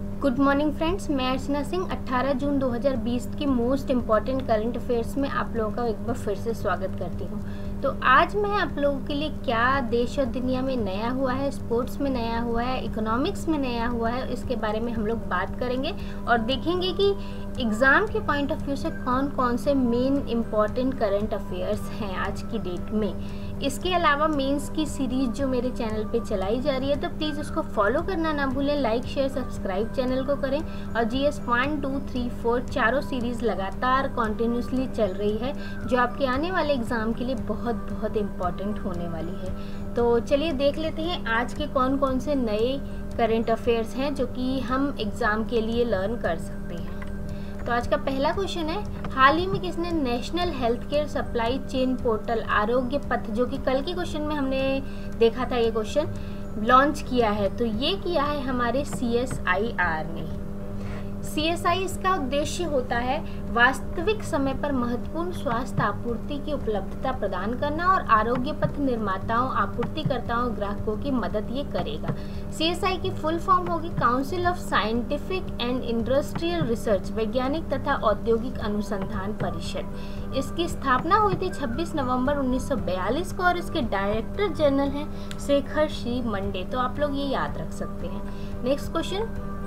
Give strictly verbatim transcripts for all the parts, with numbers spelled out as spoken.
Good morning friends, मैं अर्चना सिंह अठारह जून दो हज़ार बीस की मोस्ट इम्पॉर्टेंट करंट अफेयर्स में आप लोगों का एक बार फिर से स्वागत करती हूँ। तो आज मैं आप लोगों के लिए क्या देश और दुनिया में नया हुआ है, स्पोर्ट्स में नया हुआ है, इकोनॉमिक्स में नया हुआ है, इसके बारे में हम लोग बात करेंगे और देखेंगे कि एग्ज़ाम के पॉइंट ऑफ व्यू से कौन कौन से मेन इम्पॉर्टेंट करंट अफेयर्स हैं आज की डेट में। इसके अलावा मेंस की सीरीज़ जो मेरे चैनल पे चलाई जा रही है, तो प्लीज़ उसको फॉलो करना ना भूलें, लाइक शेयर सब्सक्राइब चैनल को करें। और G S one two three four चारों सीरीज़ लगातार कॉन्टिन्यूसली चल रही है, जो आपके आने वाले एग्ज़ाम के लिए बहुत बहुत इम्पॉर्टेंट होने वाली है। तो चलिए देख लेते हैं आज के कौन कौन से नए करेंट अफेयर्स हैं जो कि हम एग्ज़ाम के लिए लर्न कर सकते हैं। तो आज का पहला क्वेश्चन है, हाल ही में किसने national health care supply chain portal Aarogya Path, जो कि कल के क्वेश्चन में हमने देखा था ये क्वेश्चन, लॉन्च किया है? तो ये किया है हमारे सी एस आई आर ने। सी एस आई इसका उद्देश्य होता है वास्तविक समय पर महत्वपूर्ण स्वास्थ्य आपूर्ति की उपलब्धता प्रदान करना और आरोग्य पथ निर्माताओं, आपूर्तिकर्ताओं, ग्राहकों की मदद ये करेगा। सी एस आई की फुल फॉर्म होगी council of scientific and industrial research, वैज्ञानिक तथा औद्योगिक अनुसंधान परिषद। इसकी स्थापना हुई थी छब्बीस नवंबर उन्नीस सौ बयालीस को और इसके डायरेक्टर जनरल हैं शेखर श्री मंडे। तो आप लोग ये याद रख सकते हैं। नेक्स्ट क्वेश्चन,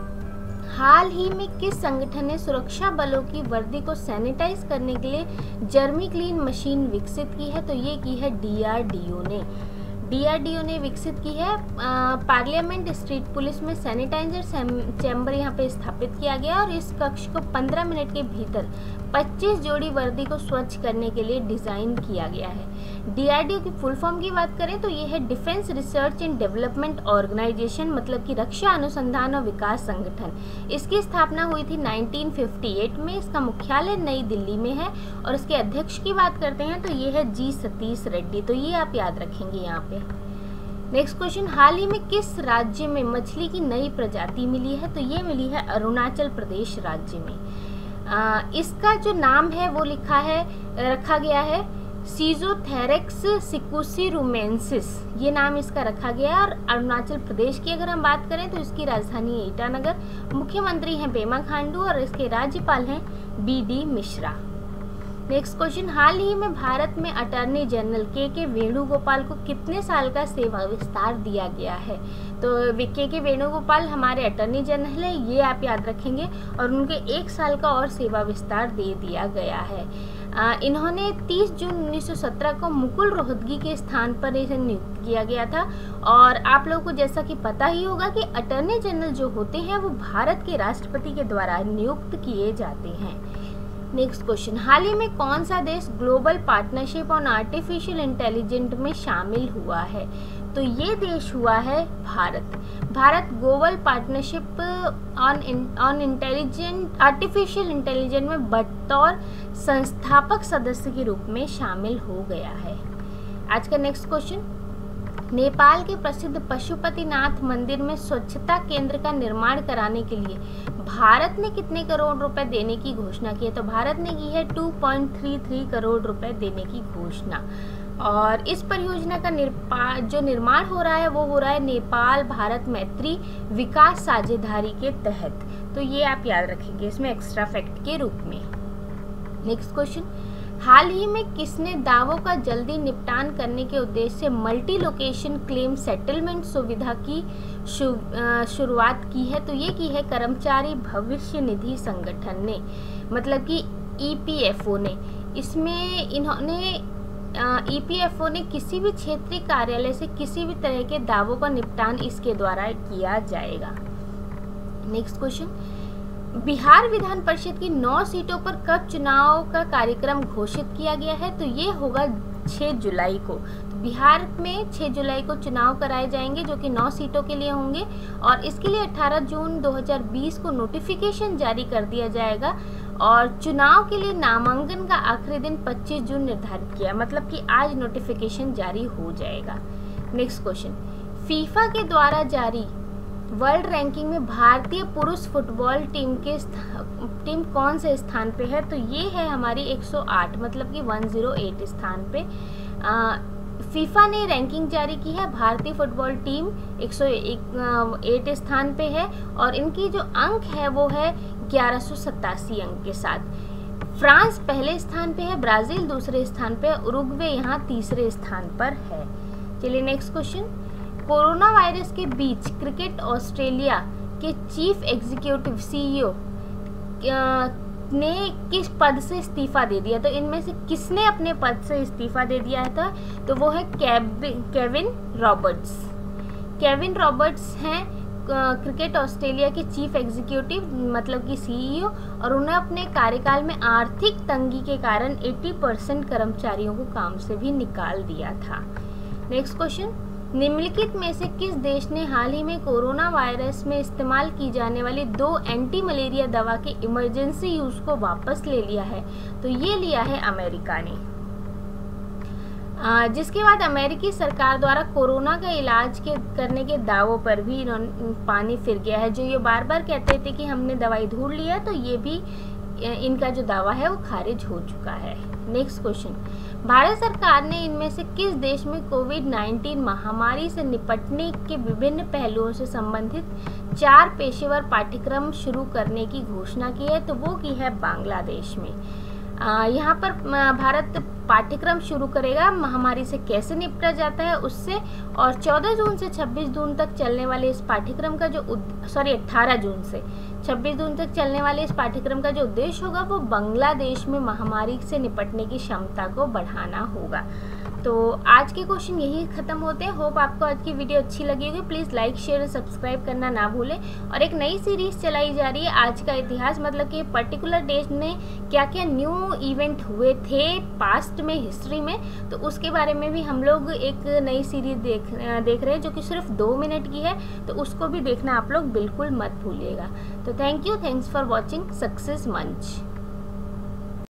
हाल ही में किस संगठन ने सुरक्षा बलों की वर्दी को सैनिटाइज करने के लिए जर्मी क्लीन मशीन विकसित की है? तो ये की है डी आर डी ओ ने। डी आर डी ओ ने विकसित की है। पार्लियामेंट स्ट्रीट पुलिस में सैनिटाइजर चैम्बर यहाँ पे स्थापित किया गया और इस कक्ष को पंद्रह मिनट के भीतर पच्चीस जोड़ी वर्दी को स्वच्छ करने के लिए डिज़ाइन किया गया है। डी आर डी ओ की फुल फॉर्म की बात करें तो ये है defence research and development organisation, मतलब कि रक्षा अनुसंधान और विकास संगठन। इसकी स्थापना हुई थी नाइनटीन फिफ्टी एट में। इसका मुख्यालय नई दिल्ली में है और इसके अध्यक्ष की बात करते हैं तो ये है जी सतीश रेड्डी। तो ये आप याद रखेंगे यहाँ पे। नेक्स्ट क्वेश्चन, हाल ही में किस राज्य में मछली की नई प्रजाति मिली है? तो ये मिली है अरुणाचल प्रदेश राज्य में। आ, इसका जो नाम है वो लिखा है रखा गया है सीजोथेरेक्स सिकुसिरुमेंसिस, ये नाम इसका रखा गया है। और अरुणाचल प्रदेश की अगर हम बात करें तो इसकी राजधानी है ईटानगर, मुख्यमंत्री हैं पेमा खांडू और इसके राज्यपाल हैं B D Mishra. Next question, हाल ही में भारत में अटॉर्नी जनरल के के वेणुगोपाल को कितने साल का सेवा विस्तार दिया गया है? तो के के वेणुगोपाल हमारे अटॉर्नी जनरल है, ये आप याद रखेंगे, और उनके एक साल का और सेवा विस्तार दे दिया गया है। आ, इन्होंने तीस जून उन्नीस सौ सत्रह को मुकुल रोहतगी के स्थान पर इसे नियुक्त किया गया था। और आप लोगों को जैसा कि पता ही होगा कि अटॉर्नी जनरल जो होते हैं वो भारत के राष्ट्रपति के द्वारा नियुक्त किए जाते हैं। नेक्स्ट क्वेश्चन, हाल ही में कौन सा देश global partnership on artificial intelligence में शामिल हुआ है? तो ये देश हुआ है Bharat. Bharat global partnership on on intelligent artificial intelligence में बतौर संस्थापक सदस्य के रूप में शामिल हो गया है। आज का नेक्स्ट क्वेश्चन, नेपाल के प्रसिद्ध पशुपतिनाथ मंदिर में स्वच्छता केंद्र का निर्माण कराने के लिए भारत ने कितने करोड़ रुपए देने की घोषणा की है? तो भारत ने की है दो पॉइंट तीन तीन करोड़ रुपए देने की घोषणा। और इस परियोजना का निर्पा जो निर्माण हो रहा है वो हो रहा है नेपाल भारत मैत्री विकास साझेदारी के तहत। तो ये आप याद रखेंगे इसमें एक्स्ट्रा फैक्ट के रूप में। नेक्स्ट क्वेश्चन, हाल ही में किसने दावों का जल्दी निपटान करने के उद्देश्य से मल्टी लोकेशन क्लेम सेटलमेंट सुविधा की शुरुआत की है? तो ये की है कर्मचारी भविष्य निधि संगठन ने, मतलब कि ई पी एफ ओ ने। इसमें इन्होंने ई पी एफ ओ ने किसी भी क्षेत्रीय कार्यालय से किसी भी तरह के दावों का निपटान इसके द्वारा किया जाएगा। नेक्स्ट क्वेश्चन, बिहार विधान परिषद की नौ सीटों पर कब चुनाव का कार्यक्रम घोषित किया गया है? तो ये होगा छह जुलाई को। तो बिहार में छह जुलाई को चुनाव कराए जाएंगे जो कि नौ सीटों के लिए होंगे और इसके लिए अठारह जून दो हज़ार बीस को नोटिफिकेशन जारी कर दिया जाएगा और चुनाव के लिए नामांकन का आखिरी दिन पच्चीस जून निर्धारित किया, मतलब कि आज नोटिफिकेशन जारी हो जाएगा। नेक्स्ट क्वेश्चन, फीफा के द्वारा जारी वर्ल्ड रैंकिंग में भारतीय पुरुष फुटबॉल टीम के टीम कौन से स्थान पे है? तो ये है हमारी एक सौ आठ, मतलब कि एक सौ आठ स्थान पे। आ, फीफा ने रैंकिंग जारी की है, भारतीय फुटबॉल टीम एक सौ आठ स्थान पे है और इनकी जो अंक है वो है ग्यारह सौ सतासी अंक के साथ। फ्रांस पहले स्थान पे है, ब्राजील दूसरे स्थान पे, उरुग्वे यहाँ तीसरे स्थान पर है। चलिए नेक्स्ट क्वेश्चन, कोरोना वायरस के बीच क्रिकेट ऑस्ट्रेलिया के चीफ एग्जीक्यूटिव सीईओ ने किस पद से इस्तीफा दे दिया? तो इनमें से किसने अपने पद से इस्तीफा दे दिया था? तो वो है केविन रॉबर्ट्स। केविन रॉबर्ट्स हैं क्रिकेट ऑस्ट्रेलिया के चीफ एग्जीक्यूटिव मतलब कि सीईओ, और उन्हें अपने कार्यकाल में आर्थिक तंगी के कारण अस्सी परसेंट कर्मचारियों को काम से भी निकाल दिया था। नेक्स्ट क्वेश्चन, निम्नलिखित में से किस देश ने हाल ही में कोरोना वायरस में इस्तेमाल की जाने वाली दो एंटी मलेरिया दवा के इमरजेंसी यूज को वापस ले लिया है? तो ये लिया है अमेरिका ने। आ, जिसके बाद अमेरिकी सरकार द्वारा कोरोना का इलाज के करने के दावों पर भी पानी फिर गया है। जो ये बार बार कहते थे कि हमने दवाई ढूंढ लिया, तो ये भी इनका जो दावा है वो खारिज हो चुका है। नेक्स्ट क्वेश्चन, भारत सरकार ने इनमें से किस देश में कोविड नाइन्टीन महामारी से निपटने के विभिन्न पहलुओं से संबंधित चार पेशेवर पाठ्यक्रम शुरू करने की घोषणा की है? तो वो की है बांग्लादेश में। यहाँ पर भारत पाठ्यक्रम शुरू करेगा महामारी से कैसे निपटा जाता है उससे, और चौदह जून से छब्बीस जून तक चलने वाले इस पाठ्यक्रम का जो सॉरी अठारह जून से छब्बीस जून तक चलने वाले इस पाठ्यक्रम का जो उद्देश्य होगा वो बांग्लादेश में महामारी से निपटने की क्षमता को बढ़ाना होगा। तो आज के क्वेश्चन यही खत्म होते हैं। होप आपको आज की वीडियो अच्छी लगी होगी। प्लीज़ लाइक शेयर और सब्सक्राइब करना ना भूलें। और एक नई सीरीज चलाई जा रही है आज का इतिहास, मतलब कि पर्टिकुलर देश में क्या क्या न्यू इवेंट हुए थे पास्ट में हिस्ट्री में, तो उसके बारे में भी हम लोग एक नई सीरीज देख देख रहे हैं जो कि सिर्फ दो मिनट की है, तो उसको भी देखना आप लोग बिल्कुल मत भूलिएगा। तो thank you, thanks for watching success मंच।